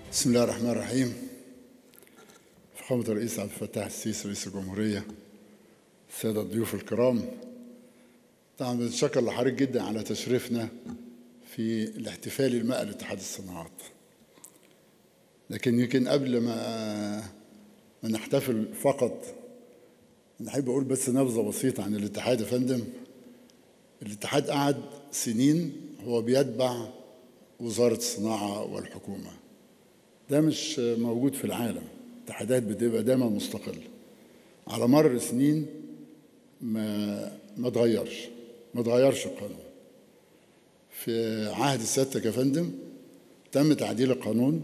بسم الله الرحمن الرحيم. فخامة الرئيس عبد الفتاح السيسي رئيس الجمهورية، السادة الضيوف الكرام، طبعا بنتشكر لحضرتك جدا على تشريفنا في الاحتفال المائي لاتحاد الصناعات. لكن يمكن قبل ما نحتفل فقط نحب أقول بس نبذة بسيطة عن الاتحاد. يا فندم، الاتحاد قعد سنين هو بيتبع وزارة الصناعة والحكومة. ده مش موجود في العالم، الاتحادات بتبقى دايما مستقلة. على مر سنين ما اتغيرش القانون. في عهد سيادتك يا فندم تم تعديل القانون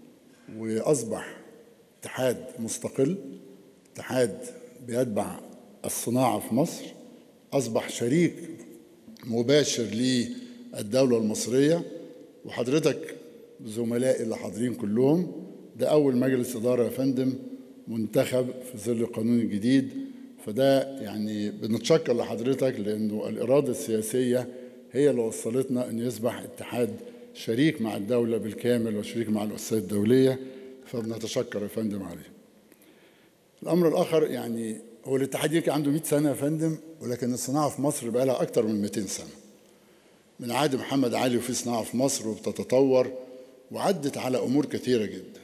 وأصبح اتحاد مستقل، اتحاد بيتبع الصناعة في مصر، أصبح شريك مباشر للدولة المصرية. وحضرتك زملائي اللي حاضرين كلهم، ده أول مجلس إدارة يا فندم منتخب في ظل القانون الجديد. فده يعني بنتشكر لحضرتك، لأنه الإرادة السياسية هي اللي وصلتنا أن يصبح اتحاد شريك مع الدولة بالكامل وشريك مع المؤسسات الدولية، فبنتشكر يا فندم عليه. الأمر الآخر، يعني هو الاتحاد يمكن عنده 100 سنة يا فندم، ولكن الصناعة في مصر بقى لها أكتر من 200 سنة. من عهد محمد علي وفي صناعة في مصر وبتتطور وعدت على أمور كثيرة جدا.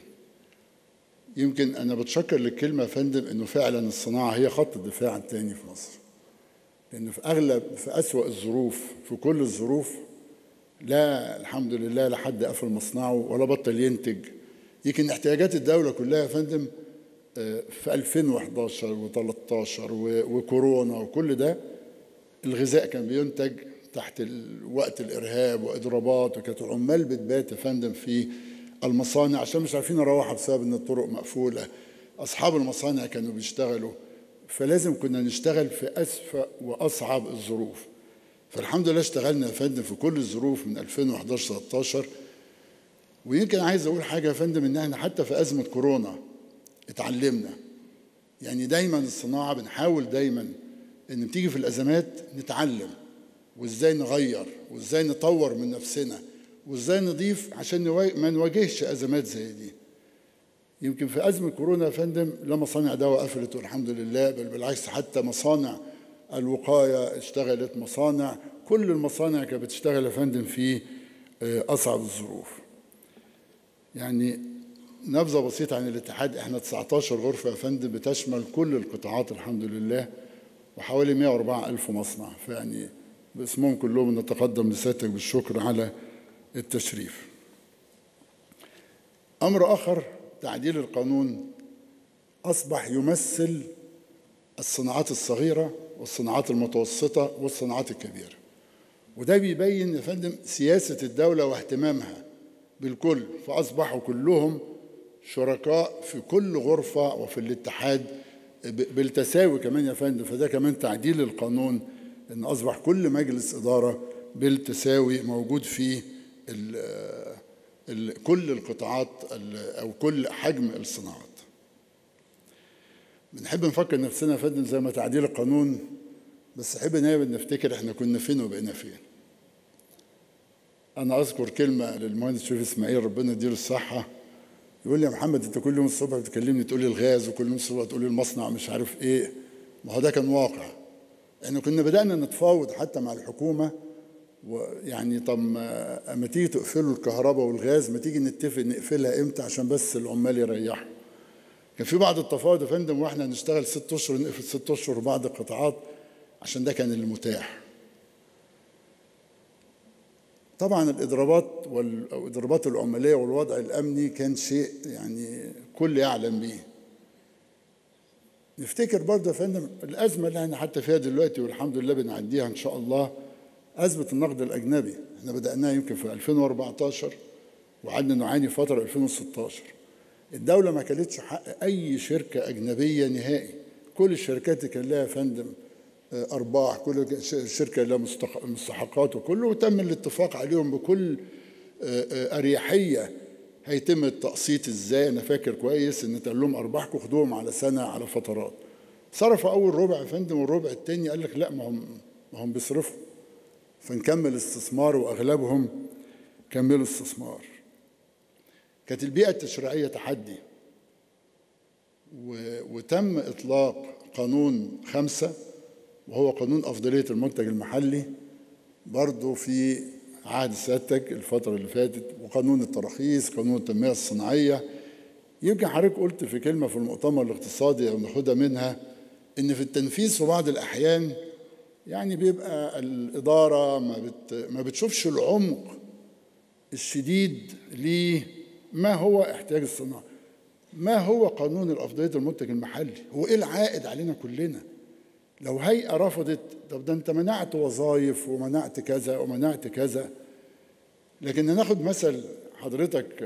يمكن أنا بتشكر للكلمة يا فندم إنه فعلا الصناعة هي خط الدفاع الثاني في مصر، لأنه في أسوأ الظروف، في كل الظروف، لا الحمد لله لا حد قفل مصنعه ولا بطل ينتج. يمكن احتياجات الدولة كلها يا فندم في 2011 و13 وكورونا وكل ده، الغذاء كان بينتج تحت وقت الإرهاب وإضرابات، وكانت العمال بتبات يا فندم في المصانع عشان مش عارفين يروحوا بسبب إن الطرق مقفولة. أصحاب المصانع كانوا بيشتغلوا، فلازم كنا نشتغل في أسوأ وأصعب الظروف. فالحمد لله اشتغلنا يا فندم في كل الظروف من 2011 13. ويمكن عايز أقول حاجة يا فندم، إن احنا حتى في أزمة كورونا اتعلمنا. يعني دايما الصناعة بنحاول دايما إن بتيجي في الأزمات نتعلم، وإزاي نغير، وإزاي نطور من نفسنا، وإزاي نضيف عشان ما نواجهش أزمات زي دي. يمكن في أزمة كورونا يا فندم لا مصانع دواء قفلت والحمد لله، بل بالعكس حتى مصانع الوقاية اشتغلت، مصانع كل المصانع كانت بتشتغل يا فندم في أصعب الظروف. يعني نبذة بسيطة عن الاتحاد، احنا 19 غرفة يا فندم بتشمل كل القطاعات الحمد لله، وحوالي 104,000 مصنع. فيعني باسمهم كلهم نتقدم لسيادتك بالشكر على التشريف. أمر آخر، تعديل القانون أصبح يمثل الصناعات الصغيرة والصناعات المتوسطة والصناعات الكبيرة، وده بيبين يا فندم سياسة الدولة واهتمامها بالكل. فأصبحوا كلهم شركاء في كل غرفة وفي الاتحاد بالتساوي كمان يا فندم. فده كمان تعديل القانون، إن أصبح كل مجلس إدارة بالتساوي موجود فيه كل القطاعات أو كل حجم الصناعات. بنحب نفكر نفسنا يا فندم زي ما تعديل القانون، بس أحب نفتكر إحنا كنا فين وبقينا فين. أنا أذكر كلمة للمهندس شريف إسماعيل ربنا يديله الصحة، يقول لي يا محمد أنت كل يوم الصبح بتكلمني تقول لي الغاز، وكل يوم الصبح تقول لي المصنع مش عارف إيه. ما هو ده كان واقع. إحنا كنا بدأنا نتفاوض حتى مع الحكومة، ويعني طب اما تيجي تقفلوا الكهرباء والغاز ما تيجي نتفق نقفلها امتى عشان بس العمال يريحوا. كان في بعض التفاوض يا فندم واحنا نشتغل 6 اشهر نقفل 6 اشهر بعض القطاعات، عشان ده كان المتاح. طبعا الاضرابات العماليه والوضع الامني كان شيء يعني كل يعلم به. نفتكر برضه يا فندم الازمه اللي احنا حتى فيها دلوقتي والحمد لله بنعديها ان شاء الله، أزمة النقد الأجنبي. احنا بدأناها يمكن في 2014 وقعدنا نعاني فترة 2016. الدولة ما كانتش حق أي شركة أجنبية نهائي. كل الشركات اللي كان لها يا فندم أرباح، كل شركة لها مستحقات وكله، وتم الاتفاق عليهم بكل أريحية. هيتم التقسيط إزاي؟ أنا فاكر كويس إن تقول لهم أرباحكم خدوهم على سنة على فترات. صرفوا أول ربع يا فندم، والربع التاني قال لك لا ما هم بيصرفوا، فنكمل استثمار، وأغلبهم كملوا استثمار. كانت البيئة التشريعية تحدي، وتم إطلاق قانون 5 وهو قانون أفضلية المنتج المحلي برضه في عهد سيادتك الفترة اللي فاتت، وقانون التراخيص، قانون التنمية الصناعية. يمكن حضرتك قلت في كلمة في المؤتمر الاقتصادي أو ناخدها منها إن في التنفيذ في بعض الأحيان يعني بيبقى الإدارة ما بتشوفش العمق الشديد لما هو احتياج الصناعة. ما هو قانون الأفضلية المنتج المحلي؟ هو إيه العائد علينا كلنا؟ لو هيئة رفضت، طب ده أنت منعت وظائف ومنعت كذا ومنعت كذا. لكن ناخد مثل حضرتك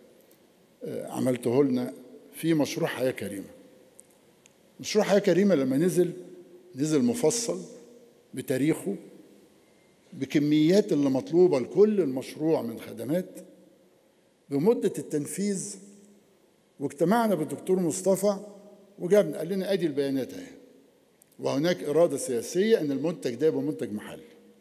عملته لنا في مشروع حياة كريمة. مشروع حياة كريمة لما نزل مفصل بتاريخه، بكميات اللي مطلوبة لكل المشروع من خدمات، بمدة التنفيذ. واجتمعنا بالدكتور مصطفى وجابنا قال لنا ادي البيانات اهي، وهناك إرادة سياسية ان المنتج ده يبقى منتج محلي.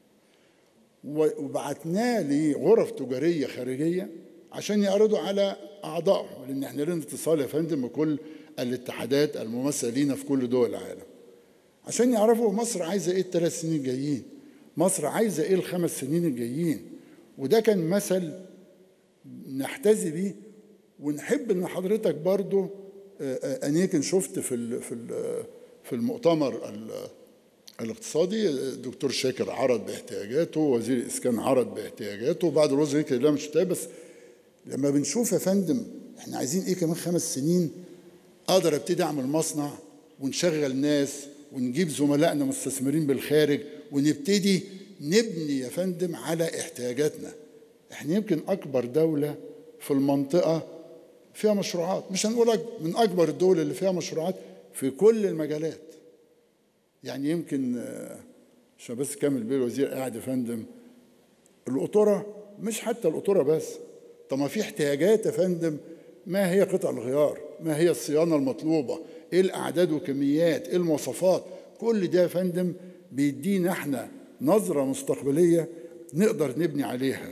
وبعتناه لغرف تجارية خارجية عشان يعرضوا على أعضائهم، لأن احنا لنا اتصال يا فندم بكل الاتحادات الممثلة لينا في كل دول العالم، عشان يعرفوا مصر عايزة ايه ال3 سنين الجايين، مصر عايزة ايه ال5 سنين الجايين. وده كان مثل نحتذي بيه. ونحب ان حضرتك برضو انا يمكن شفت في المؤتمر الاقتصادي الدكتور شاكر عرض باحتياجاته، وزير الاسكان عرض باحتياجاته، وبعض الوزراء يمكن لا مش بس لما بنشوف يا فندم احنا عايزين ايه كمان 5 سنين، اقدر ابتدي اعمل مصنع ونشغل ناس ونجيب زملائنا مستثمرين بالخارج ونبتدي نبني يا فندم على احتياجاتنا. احنا يمكن اكبر دولة في المنطقة فيها مشروعات، مش هنقول من اكبر الدول اللي فيها مشروعات في كل المجالات. يعني يمكن عشان بس كامل بيه الوزير قاعد يا فندم، القطورة مش حتى القطورة بس، طب ما في احتياجات يا فندم. ما هي قطع الغيار؟ ما هي الصيانة المطلوبة؟ ايه الاعداد وكميات؟ ايه المواصفات؟ كل ده يا فندم بيدينا احنا نظرة مستقبلية نقدر نبني عليها.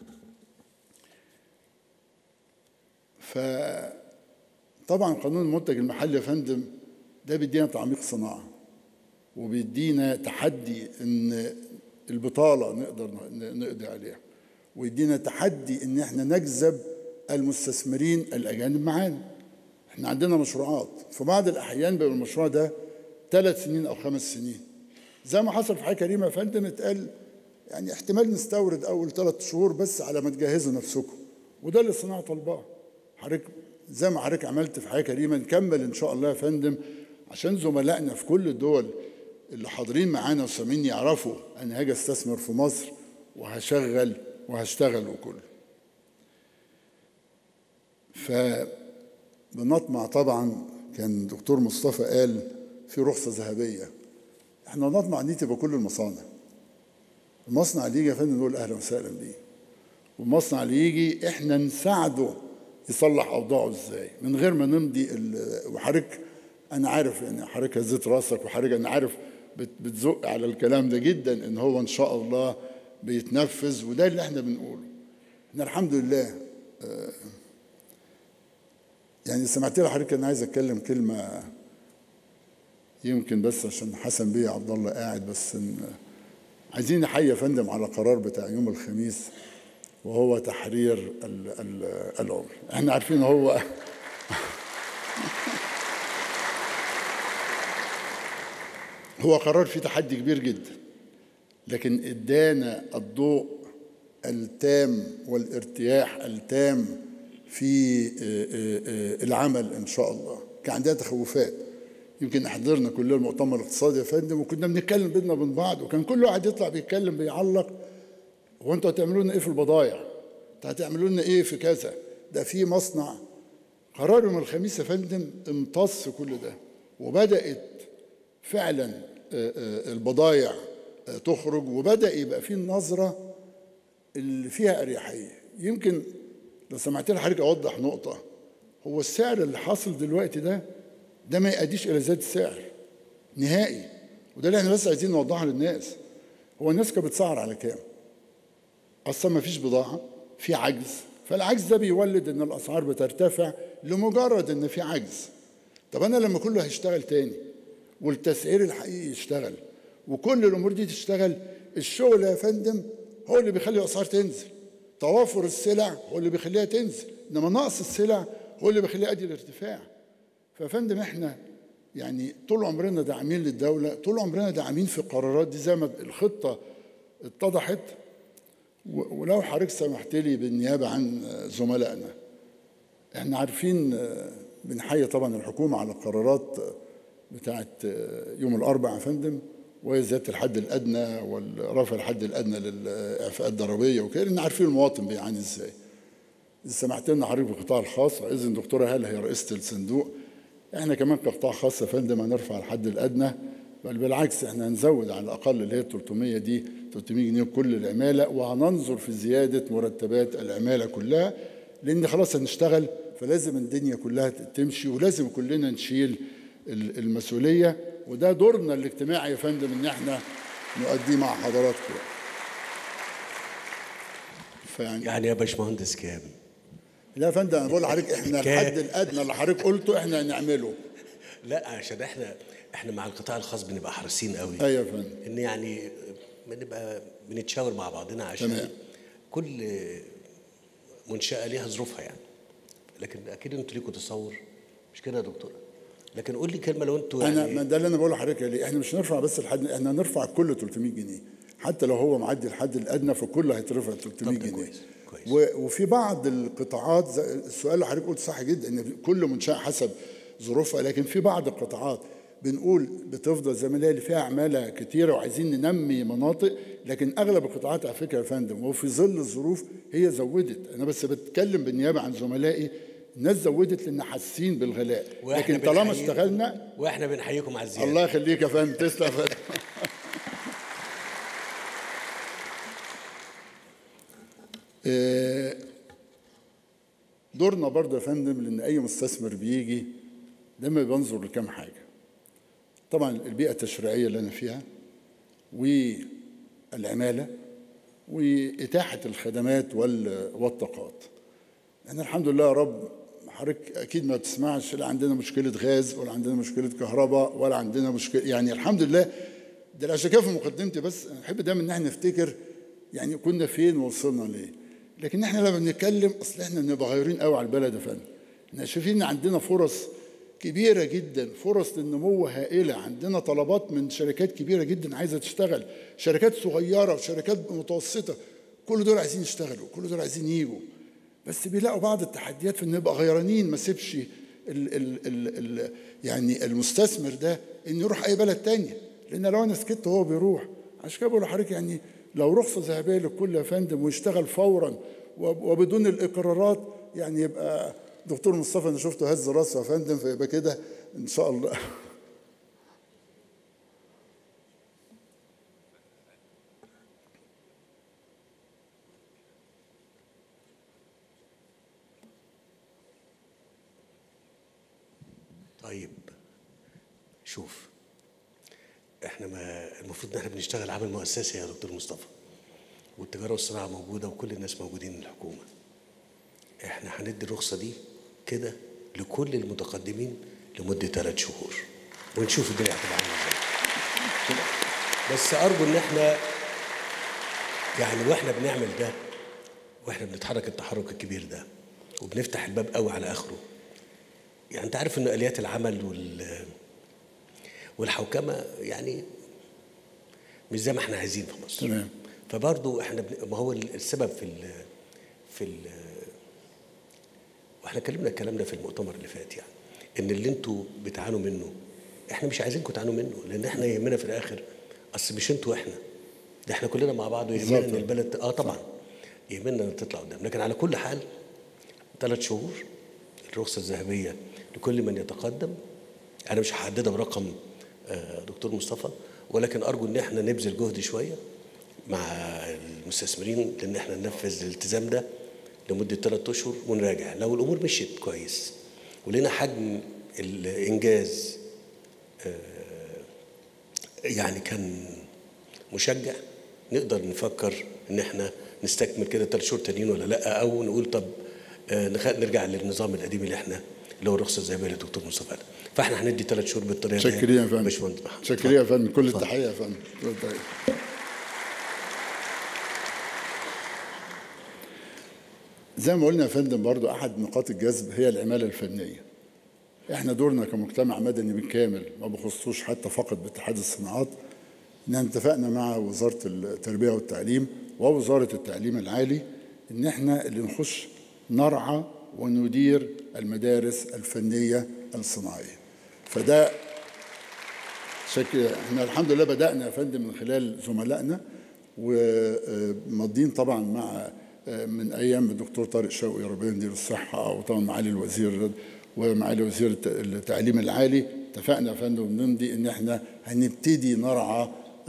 فطبعا قانون المنتج المحلي يا فندم ده بيدينا تعميق صناعة، وبيدينا تحدي ان البطالة نقدر نقضي عليها، ويدينا تحدي ان احنا نجذب المستثمرين الاجانب معانا. احنا عندنا مشروعات في بعض الاحيان بيبقى المشروع ده 3 سنين او 5 سنين، زي ما حصل في حياة كريمة يا فندم. اتقال يعني احتمال نستورد اول 3 شهور بس على ما تجهزوا نفسكم، وده اللي الصناعة طالباه. حضرتك زي ما حضرتك عملت في حياة كريمة نكمل ان شاء الله يا فندم، عشان زملائنا في كل الدول اللي حاضرين معانا وسامعين يعرفوا انا هاجي استثمر في مصر وهشغل وهشتغل وكله. فبنطمع طبعا، كان دكتور مصطفى قال في رخصة ذهبية، احنا نطمع دي تبقى كل المصانع. المصنع اللي يجي يا فندم نقول اهلا وسهلا بيه، والمصنع اللي يجي احنا نساعده يصلح اوضاعه ازاي من غير ما نمضي. وحضرتك انا عارف يعني حضرتك هزيت راسك، وحضرتك انا عارف بتزق على الكلام ده جدا ان هو ان شاء الله بيتنفذ، وده اللي احنا بنقوله. احنا الحمد لله يعني سمعت لي حضرتك انا عايز اتكلم كلمه يمكن بس عشان حسن بيه عبد الله قاعد، بس عايزين نحيي يا فندم على قرار بتاع يوم الخميس وهو تحرير العمر. احنا عارفين هو هو قرار فيه تحدي كبير جدا، لكن ادانا الضوء التام والارتياح التام في العمل ان شاء الله. كان عندنا تخوفات، يمكن حضرنا كلنا المؤتمر الاقتصادي يا فندم وكنا بنتكلم بينا وبين بعض، وكان كل واحد يطلع بيتكلم بيعلق، هو انتوا هتعملوا لنا ايه في البضائع؟ انتوا هتعملوا لنا ايه في كذا؟ ده في مصنع. قرار يوم الخميس يا فندم امتص كل ده، وبدات فعلا البضائع تخرج، وبدا يبقى في النظره اللي فيها اريحيه. يمكن لو سمعت لي حضرتك اوضح نقطه، هو السعر اللي حاصل دلوقتي ده ما يؤديش الى زياده السعر نهائي، وده اللي احنا بس عايزين نوضحه للناس. هو الناس كانت بتسعر على كام؟ اصلا ما فيش بضاعه، في عجز، فالعجز ده بيولد ان الاسعار بترتفع لمجرد ان في عجز. طب انا لما كله هيشتغل تاني والتسعير الحقيقي يشتغل وكل الامور دي تشتغل، الشغل يا فندم هو اللي بيخلي الاسعار تنزل. توافر السلع هو اللي بيخليها تنزل، انما نقص السلع هو اللي بيخليها يؤدي الارتفاع. ففندم احنا يعني طول عمرنا داعمين للدوله، طول عمرنا داعمين في القرارات دي زي ما الخطه اتضحت. ولو حضرتك سمحت لي بالنيابه عن زملائنا، احنا عارفين بنحيي طبعا الحكومه على القرارات بتاعت يوم الاربعاء يا فندم، وهي زياده الحد الادنى ورفع الحد الادنى للاعفاءات الضريبيه وكده، لان عارفين المواطن بيعاني ازاي. اذا سمحت لنا حضرتك بالقطاع الخاص، واذن دكتوره هاله هي رئيسه الصندوق، احنا كمان كقطاع خاص يا فندم هنرفع الحد الادنى، بل بالعكس احنا هنزود على الاقل اللي هي 300 دي 300 جنيه كل العماله، وهننظر في زياده مرتبات العماله كلها، لان خلاص هنشتغل فلازم الدنيا كلها تمشي ولازم كلنا نشيل المسؤوليه، وده دورنا الاجتماعي يا فندم ان احنا نؤديه مع حضراتكم. يعني يا باشمهندس كام؟ لا يا فندم انا بقول لحضرتك احنا الحد الادنى اللي حضرتك قلته احنا هنعمله. لا عشان احنا مع القطاع الخاص بنبقى حريصين قوي. ايوه يا فندم. ان يعني بنبقى بنتشاور مع بعضنا عشان تمام. كل منشأة ليها ظروفها يعني. لكن اكيد انتوا ليكوا تصور، مش كده يا دكتوره؟ لكن قول لي كلمه لو انتوا يعني انا ده اللي انا بقوله لحضرتك ليه، احنا مش هنرفع بس الحد، احنا هنرفع كل 300 جنيه حتى لو هو معدي الحد الادنى فكله هيترفع 300 جنيه. كويس. وفي بعض القطاعات السؤال اللي حضرتك قلت صح جدا ان كل منشاه حسب ظروفها، لكن في بعض القطاعات بنقول بتفضل زي ما هي اللي فيها عماله كتيره وعايزين ننمي مناطق، لكن اغلب القطاعات على فكره يا فندم وفي ظل الظروف هي زودت. انا بس بتكلم بالنيابه عن زملائي، الناس زودت لان حاسين بالغلاء، لكن طالما اشتغلنا واحنا بنحييكم على الزياده. الله يخليك يا فندم، تسلم يا فندم. دورنا برضه يا فندم، لان اي مستثمر بيجي دايما بينظر لكام حاجه. طبعا البيئه التشريعيه اللي انا فيها، والعماله، واتاحه الخدمات والطاقات. احنا الحمد لله يا رب، حضرتك اكيد ما بتسمعش لا عندنا مشكله غاز ولا عندنا مشكله كهرباء ولا عندنا مشكله، يعني الحمد لله. ده عشان كده في مقدمتي بس انا بحب دايما ان احنا نفتكر يعني كنا فين ووصلنا ليه. لكن احنا لما بنتكلم اصل احنا بنبقى غيرين قوي على البلد يا فندم. احنا شايفين ان عندنا فرص كبيره جدا، فرص للنمو هائله، عندنا طلبات من شركات كبيره جدا عايزه تشتغل، شركات صغيره وشركات متوسطه، كل دول عايزين يشتغلوا، كل دول عايزين يجوا، بس بيلاقوا بعض التحديات في ان نبقى غيرانين، ما سيبش يعني المستثمر ده انه يروح اي بلد تانية، لان لو انا سكت هو بيروح. عشان كده بقول لحضرتك يعني لو رخصه ذهبيه للكل يا فندم ويشتغل فورا وبدون الاقرارات، يعني يبقى دكتور مصطفى انا شفته هز راسه يا فندم، فيبقى كده ان شاء الله. طيب شوف، احنا ما المفروض ان احنا بنشتغل عمل مؤسسي يا دكتور مصطفى، والتجاره والصناعه موجوده وكل الناس موجودين من الحكومه. احنا هندي الرخصه دي كده لكل المتقدمين لمده 3 شهور ونشوف الدنيا هتبقى عامله ازاي. بس ارجو ان احنا يعني واحنا بنعمل ده واحنا بنتحرك التحرك الكبير ده وبنفتح الباب قوي على اخره، يعني انت عارف ان اليات العمل والحوكمه يعني مش زي ما احنا عايزين في مصر. تمام. فبرضه احنا ما هو السبب في واحنا اتكلمنا الكلام ده في المؤتمر اللي فات، يعني ان اللي انتوا بتعانوا منه احنا مش عايزينكم تعانوا منه، لان احنا يهمنا في الاخر اصل مش انتوا احنا، ده احنا كلنا مع بعض، ويهمنا ان البلد طبعا يهمنا ان تطلع قدام. لكن على كل حال 3 شهور الرخصه الذهبيه لكل من يتقدم. انا مش هحددها برقم دكتور مصطفى، ولكن ارجو ان احنا نبذل جهد شويه مع المستثمرين لان احنا ننفذ الالتزام ده لمده 3 اشهر ونراجع. لو الامور مشيت كويس ولقينا حجم الانجاز يعني كان مشجع، نقدر نفكر ان احنا نستكمل كده 3 شهور تانيين ولا لا، او نقول طب نرجع للنظام القديم اللي هو الرخصه الذهبيه للدكتور مصطفى قال. فاحنا هندي 3 شهور بالطريقه دي. شكرا يا فندم. باشمهندس محمد. شكرا يا فندم، كل التحيه يا فندم، كل التحيه. زي ما قلنا يا فندم برضو احد نقاط الجذب هي العماله الفنيه. احنا دورنا كمجتمع مدني بالكامل ما بخصوش حتى فقط باتحاد الصناعات، ان اتفقنا مع وزاره التربيه والتعليم ووزاره التعليم العالي ان احنا اللي نخش نرعى وندير المدارس الفنيه الصناعيه. فده احنا الحمد لله بدانا يا فندم من خلال زملائنا، وماضيين طبعا مع من ايام الدكتور طارق شوقي ربنا يديله الصحه، وطبعا معالي الوزير ومعالي وزير التعليم العالي، اتفقنا يا فندم نمضي ان احنا هنبتدي نرعى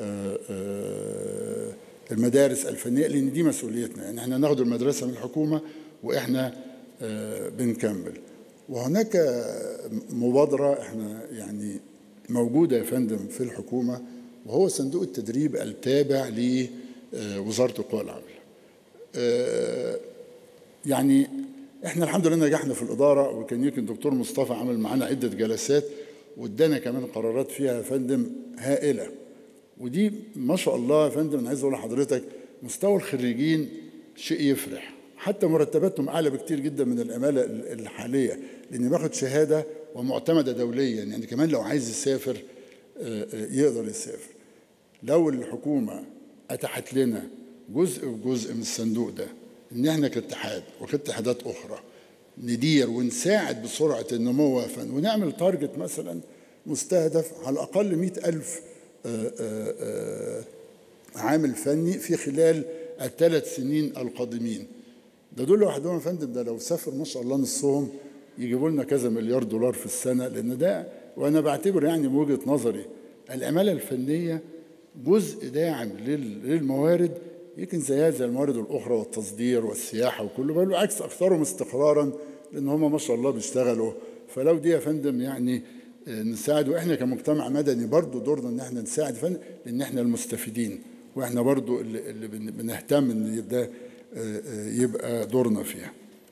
المدارس الفنيه، لان دي مسؤوليتنا، يعني احنا ناخد المدرسه من الحكومه واحنا بنكمل. وهناك مبادره احنا يعني موجوده يا فندم في الحكومه، وهو صندوق التدريب التابع لوزاره القوى العامله. يعني احنا الحمد لله نجحنا في الاداره، وكان يمكن الدكتور مصطفى عمل معانا عده جلسات وادانا كمان قرارات فيها يا فندم هائله. ودي ما شاء الله يا فندم انا عايز اقول لحضرتك مستوى الخريجين شيء يفرح، حتى مرتباتهم اعلى بكتير جدا من العماله الحاليه، لان باخد شهاده ومعتمده دوليا، يعني كمان لو عايز يسافر يقدر يسافر. لو الحكومه اتاحت لنا جزء من الصندوق ده، ان احنا كاتحاد وكاتحادات اخرى ندير ونساعد بسرعه النمو ونعمل تارجت مثلا مستهدف على الاقل 100,000 عامل فني في خلال ال3 سنين القادمين. ده دول لوحدهم يا فندم، ده لو سافر ما شاء الله نصهم يجيبوا لنا كذا مليار دولار في السنه، لان ده وانا بعتبر يعني من وجهه نظري العماله الفنيه جزء داعم للموارد، يمكن زيها زي الموارد الاخرى والتصدير والسياحه وكله، بل بالعكس اكثرهم استقرارا لان هم ما شاء الله بيشتغلوا. فلو دي يا فندم يعني نساعد، واحنا كمجتمع مدني برضو دورنا ان احنا نساعد فن، لان احنا المستفيدين، واحنا برضو اللي بنهتم ان ده يبقى دورنا فيها.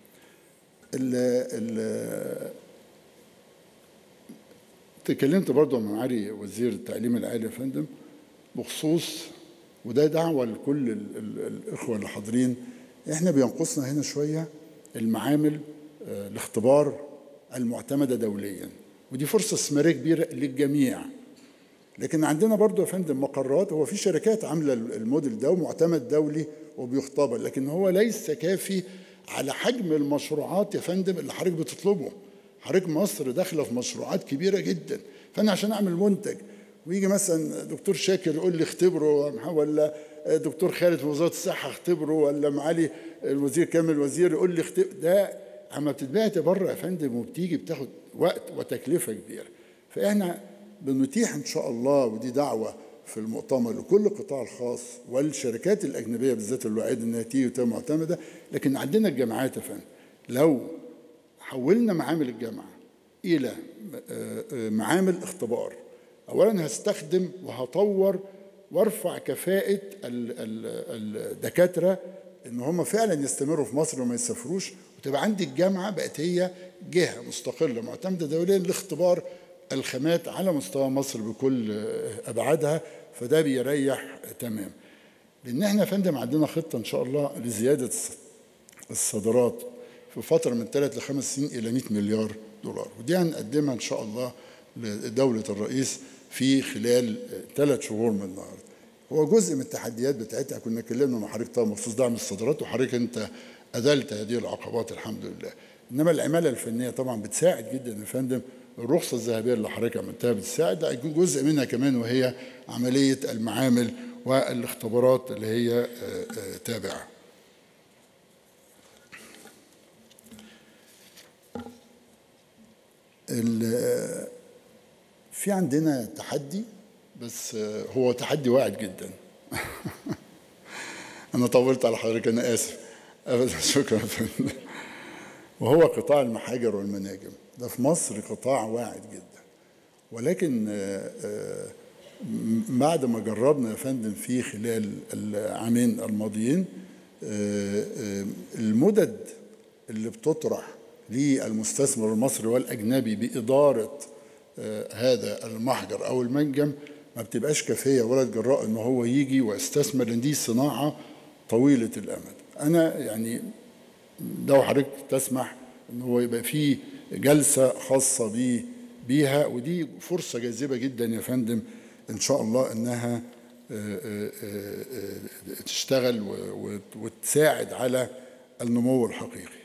تكلمت برضو مع معالي وزير التعليم العالي يا فندم بخصوص، وده دعوه لكل الاخوه اللي حاضرين، احنا بينقصنا هنا شويه المعامل الاختبار المعتمده دوليا، ودي فرصه استثماريه كبيره للجميع. لكن عندنا برضو يا فندم مقرات، هو في شركات عامله الموديل ده ومعتمد دولي وبيختبر، لكن هو ليس كافي على حجم المشروعات يا فندم اللي حضرتك بتطلبه. حضرتك مصر داخله في مشروعات كبيره جدا، فانا عشان اعمل منتج ويجي مثلا دكتور شاكر يقول لي اختبره، ولا دكتور خالد في وزاره الصحه اختبره، ولا معالي الوزير كامل الوزير يقول لي اختبر، ده اما بتتبعت بره يا فندم وبتيجي بتاخد وقت وتكلفه كبيره. فاحنا بنتيح ان شاء الله، ودي دعوه في المؤتمر لكل القطاع الخاص والشركات الاجنبيه بالذات اللي وعد انها تيجي وتبقى معتمده. لكن عندنا الجامعات يا فندم، لو حولنا معامل الجامعه الى معامل اختبار، اولا هستخدم وهطور وارفع كفاءه الدكاتره ان هم فعلا يستمروا في مصر وما يسافروش، وتبقى عندي الجامعه بقت هي جهه مستقله معتمده دوليا لاختبار الخامات على مستوى مصر بكل ابعادها. فده بيريح تمام، لان احنا يا فندم عندنا خطه ان شاء الله لزياده الصادرات في فتره من 3 ل5 سنين الى 100 مليار دولار، ودي هنقدمها ان شاء الله لدوله الرئيس في خلال 3 شهور من النهارده. هو جزء من التحديات بتاعتها كنا اتكلمنا مع حضرتك طبعا بخصوص دعم الصادرات، وحضرتك انت أزلت هذه العقبات الحمد لله. انما العماله الفنيه طبعا بتساعد جدا يا فندم. الرخصه الذهبيه اللي حضرتك عملتها بتساعد، هيكون جزء منها كمان وهي عمليه المعامل والاختبارات اللي هي تابعه. في عندنا تحدي، بس هو تحدي واعد جدا. انا طولت على حضرتك، انا اسف. ابدا شكرا. وهو قطاع المحاجر والمناجم. ده في مصر قطاع واعد جدا، ولكن بعد ما جربنا يا فندم في خلال العامين الماضيين المدد اللي بتطرح للمستثمر المصري والأجنبي بإدارة هذا المحجر أو المنجم ما بتبقاش كافية ولا جراء إن هو يجي ويستثمر، لأن دي صناعة طويلة الأمد. أنا يعني لو حضرتك تسمح إن هو يبقى فيه جلسة خاصة بيها، ودي فرصة جاذبة جدا يا فندم إن شاء الله إنها تشتغل وتساعد على النمو الحقيقي.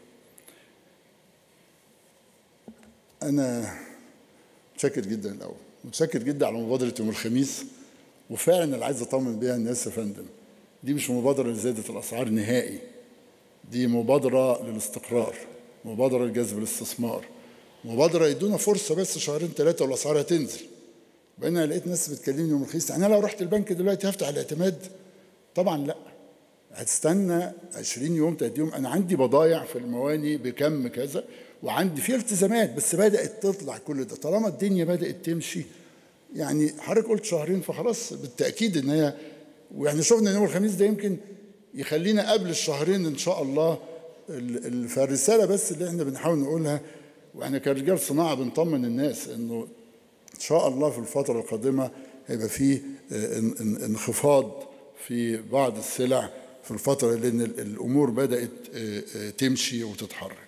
أنا متشكر جدا الأول، متشكر جدا على مبادرة يوم الخميس، وفعلا اللي عايز أطمن بيها الناس يا فندم، دي مش مبادرة لزيادة الأسعار نهائي، دي مبادرة للاستقرار، مبادرة لجذب الاستثمار، مبادرة يدونا فرصة بس شهرين ثلاثة والأسعار هتنزل. بقينا لقيت ناس بتكلمني يوم الخميس، يعني أنا لو رحت البنك دلوقتي هفتح الاعتماد؟ طبعا لا، هتستنى 20 يوم 30 يوم. أنا عندي بضايع في المواني بكم كذا، وعندي فيه التزامات، بس بدأت تطلع كل ده. طالما الدنيا بدأت تمشي، يعني حضرتك قلت شهرين، فخلاص بالتأكيد إن هي، وإحنا شفنا إن يوم الخميس ده يمكن يخلينا قبل الشهرين إن شاء الله. فالرسالة بس اللي إحنا بنحاول نقولها، وإحنا كرجال صناعة بنطمن الناس إنه إن شاء الله في الفترة القادمة هيبقى فيه انخفاض في بعض السلع في الفترة، لأن الأمور بدأت تمشي وتتحرك.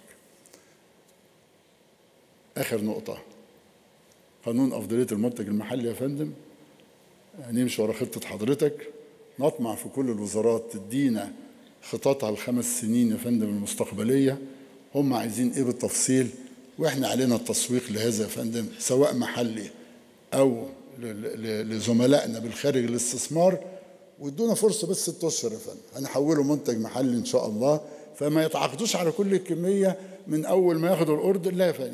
آخر نقطة، قانون أفضلية المنتج المحلي يا فندم، نمشي ورا خطة حضرتك، نطمع في كل الوزارات تدينا خططها ال5 سنين يا فندم المستقبلية، هم عايزين إيه بالتفصيل، وإحنا علينا التسويق لهذا يا فندم، سواء محلي أو لزملائنا بالخارج الاستثمار، وادونا فرصة بس 6 أشهر يا فندم، هنحوله منتج محلي إن شاء الله. فما يتعاقدوش على كل الكمية من أول ما ياخدوا الأوردر، لا يا فندم،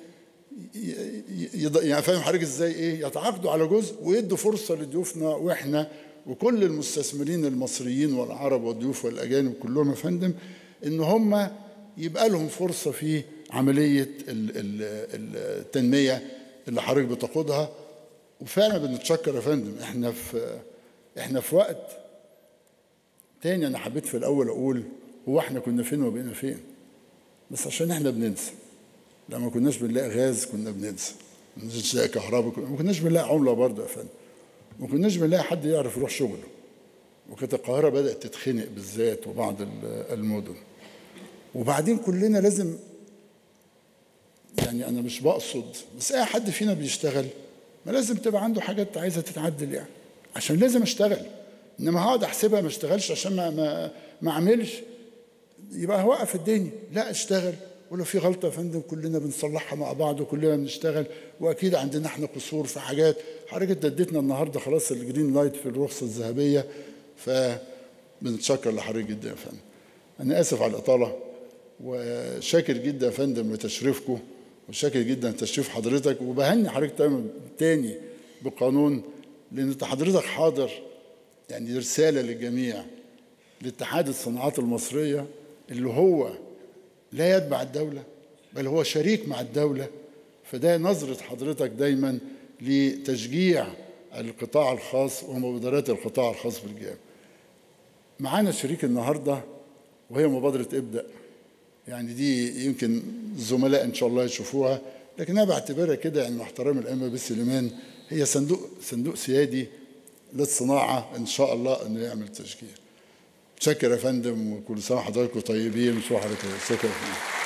يعني فاهم حضرتك ازاي ايه؟ يتعاقدوا على جزء ويدوا فرصه لضيوفنا واحنا وكل المستثمرين المصريين والعرب والضيوف والاجانب كلهم يا فندم، ان هم يبقى لهم فرصه في عمليه التنميه اللي حضرتك بتقودها. وفعلا بنتشكر يا فندم، احنا في وقت تاني. انا حبيت في الاول اقول هو احنا كنا فين وبقينا فين، بس عشان احنا بننسى. لما كناش بنلاقي غاز كنا بننسى، ما كناش بنلاقي كهرباء، ما كناش بنلاقي عمله برضه يا فندم، ما كناش بنلاقي حد يعرف يروح شغله، وكانت القاهره بدات تتخنق بالذات وبعض المدن. وبعدين كلنا لازم، يعني انا مش بقصد، بس اي حد فينا بيشتغل ما لازم تبقى عنده حاجات عايزه تتعدل، يعني عشان لازم اشتغل. انما هقعد احسبها ما اشتغلش عشان ما اعملش، يبقى هوقف الدنيا. لا، اشتغل، ولو في غلطه يا فندم كلنا بنصلحها مع بعض وكلنا بنشتغل. واكيد عندنا احنا قصور في حاجات. حضرتك اديتنا النهارده خلاص الجرين لايت في الرخصه الذهبيه، فبنتشكر لحضرتك جدا يا فندم. انا اسف على الاطاله، وشاكر جدا يا فندم لتشريفكم، وشاكر جدا لتشريف حضرتك، وبهني حضرتك تاني بقانون، لان حضرتك حاضر. يعني رساله للجميع، لاتحاد الصناعات المصريه اللي هو لا يتبع الدولة بل هو شريك مع الدولة. فده نظرة حضرتك دايما لتشجيع القطاع الخاص ومبادرات القطاع الخاص بالجامعة. معانا شريك النهاردة وهي مبادرة ابدأ، يعني دي يمكن الزملاء إن شاء الله يشوفوها، لكن أنا بعتبرها كده، يعني مع احترام الأئمة بالسليمان، هي صندوق سيادي للصناعة إن شاء الله إنه يعمل تشجيع. شكرا يا فندم، وكل سنة وحضراتكم طيبين. شكرا.